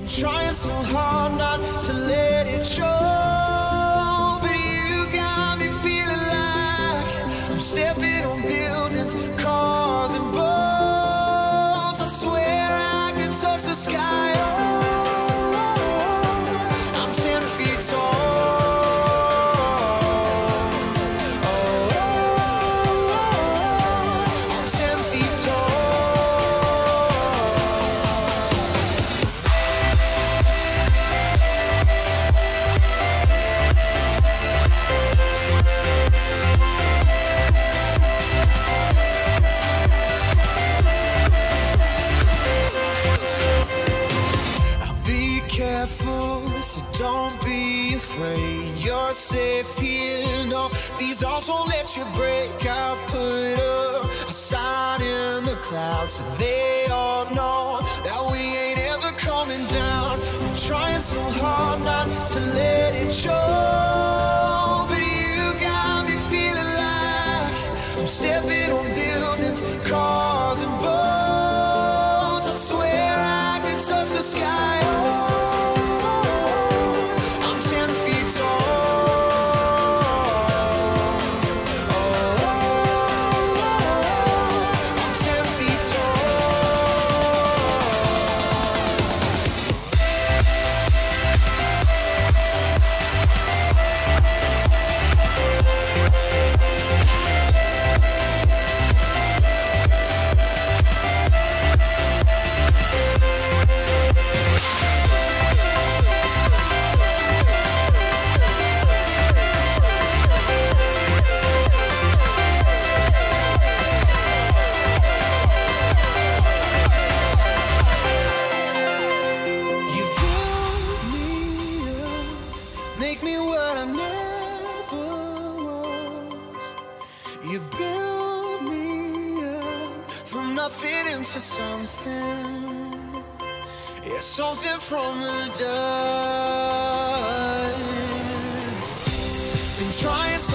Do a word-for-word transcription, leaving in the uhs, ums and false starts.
Trying so hard not to let it show, but you got me feeling like I'm stepping on buildings, cars and boats. I swear I could touch the sky. Oh, I'm ten feet tall. So don't be afraid, you're safe here. No, these arms won't let you break. I'll put up a sign in the clouds so they all know that we ain't ever coming down. I'm trying so hard not to let it show, but you got me feeling like I'm stepping on buildings, cars and boats. I swear I could touch the sky. Make me what I never was. You build me up from nothing into something. Yeah, something from the dust. Been trying to